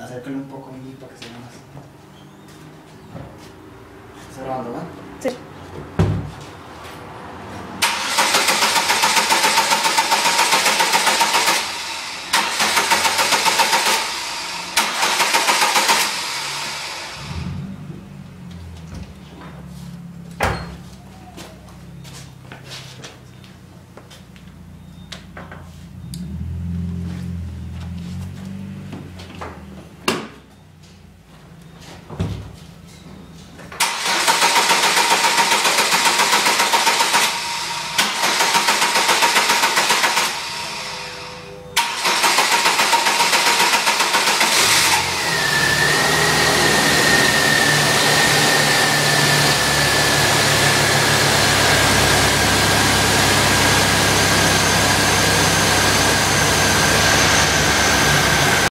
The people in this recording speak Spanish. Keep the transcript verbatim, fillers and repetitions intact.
acérquenlo un poco ahí para que se vea más. Está grabando, ¿verdad?